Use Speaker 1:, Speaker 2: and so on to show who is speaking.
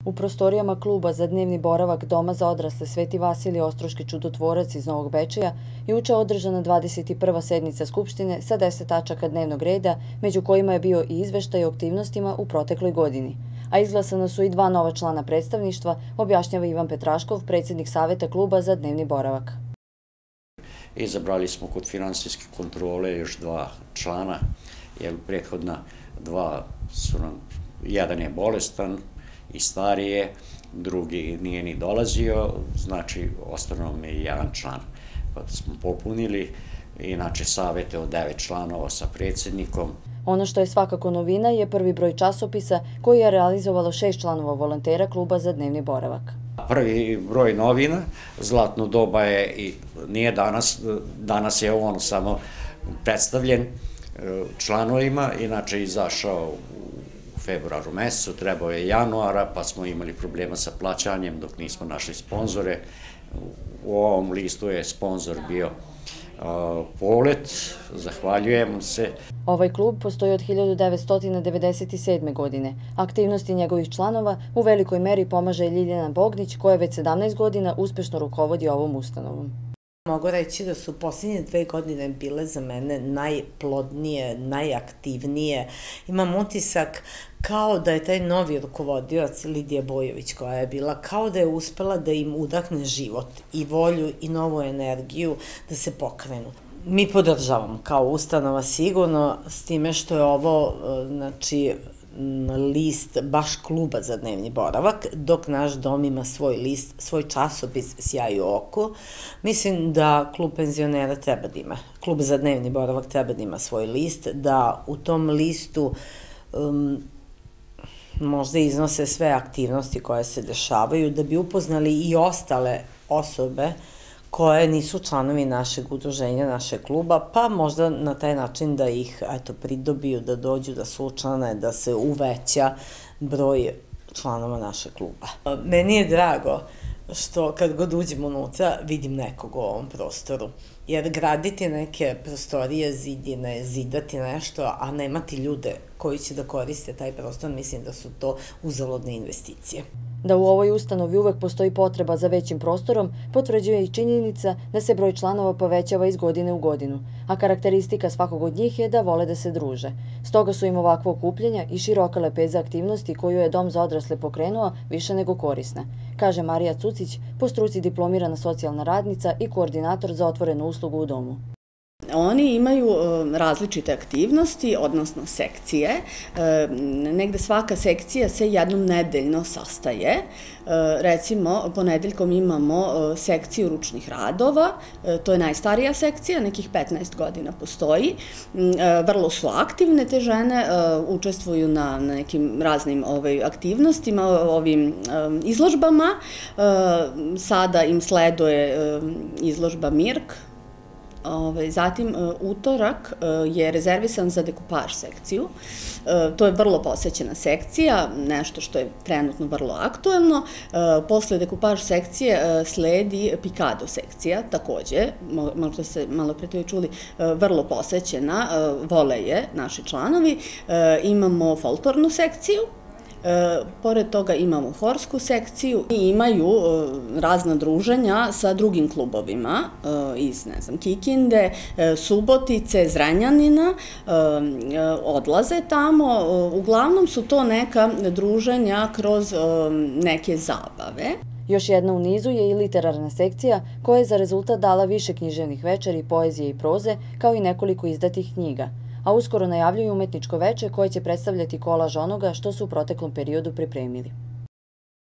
Speaker 1: U prostorijama kluba za dnevni boravak Doma za odrasle Sveti Vasilije Ostroški čudotvorac iz Novog Bečeja juče održana 21. sednica Skupštine sa 10 tačaka dnevnog reda, među kojima je bio i izveštaj o aktivnostima u protekloj godini. A izglasana su i 2 nova člana predstavništva, objašnjava Ivan Petraškov, predsjednik Saveta kluba za dnevni boravak.
Speaker 2: Izabrali smo kod finansijske kontrole još 2 člana, jer prethodna 2 su nam, jedan je bolestan i starije, drugi nije ni dolazio, znači ostao nam je 1 član. Pa smo popunili, inače savete od 9 članova sa predsjednikom.
Speaker 1: Ono što je svakako novina je prvi broj časopisa koji je realizovalo 6 članova volontera kluba za dnevni boravak.
Speaker 2: Prvi broj novina, Zlatno doba je i nije danas je on samo predstavljen članovima, inače izašao u februaru mesecu, trebao je januara, pa smo imali problema sa plaćanjem dok nismo našli sponzore. U ovom listu je sponzor bio Polet, zahvaljujem se.
Speaker 1: Ovaj klub postoji od 1997. godine. Aktivnosti njegovih članova u velikoj meri pomaže Ljiljana Bognić, koja već 17 godina uspešno rukovodi ovom ustanovom.
Speaker 3: Mogu reći da su posljednje 2 godine bile za mene najplodnije, najaktivnije. Imam utisak kao da je taj novi rukovodioc Lidija Bojović, koja je bila, kao da je uspela da im udahne život i volju i novu energiju da se pokrenu. Mi podržavamo kao ustanova sigurno, s time što je ovo, znači, list baš kluba za dnevni boravak, dok naš dom ima svoj list, svoj časopis Sjaj u oku. Mislim da klub penzionera treba da ima, klub za dnevni boravak treba da ima svoj list, da u tom listu možda iznose sve aktivnosti koje se dešavaju, da bi upoznali i ostale osobe koje nisu članovi našeg udruženja, našeg kluba, pa možda na taj način da ih pridobiju, da dođu, da se učlane, da se uveća broj članova našeg kluba. Meni je drago što kad god uđem unutra vidim nekog u ovom prostoru, jer graditi neke prostorije, zidine, zidati nešto, a nemati ljude koji će da koriste taj prostor, mislim da su to uzaludne investicije.
Speaker 1: Da u ovoj ustanovi uvek postoji potreba za većim prostorom, potvrđuje i činjenica da se broj članova povećava iz godine u godinu, a karakteristika svakog od njih je da vole da se druže. Stoga su im ovakvo okupljanja i široka lepeza aktivnosti koju je Dom za odrasle pokrenuo više nego korisna, kaže Marija Cucić, po struci diplomirana socijalna radnica i koordinator za otvorenu uslugu u domu.
Speaker 4: Oni imaju različite aktivnosti, odnosno sekcije. Negde svaka sekcija se jednom nedeljno sastaje. Recimo, ponedeljkom imamo sekciju ručnih radova, to je najstarija sekcija, nekih 15 godina postoji. Vrlo su aktivne te žene, učestvuju na nekim raznim aktivnostima, ovim izložbama. Sada im sleduje izložba Mirk. Zatim, utorak je rezervisan za dekupaž sekciju. To je vrlo posećena sekcija, nešto što je trenutno vrlo aktuelno. Posle dekupaž sekcije sledi pikado sekcija, takođe, možda ste malo pre to i čuli, vrlo posećena, vole je naši članovi. Imamo folklornu sekciju. Pored toga imamo horsku sekciju i imaju razna druženja sa drugim klubovima iz, ne znam, Kikinde, Subotice, Zrenjanina, odlaze tamo. Uglavnom su to neka druženja kroz neke zabave.
Speaker 1: Još jedna u nizu je i literarna sekcija koja je za rezultat dala više književnih večeri, poezije i proze, kao i nekoliko izdatih knjiga. A uskoro najavljuju umetničko veče koje će predstavljati kolaž onoga što su u proteklom periodu pripremili.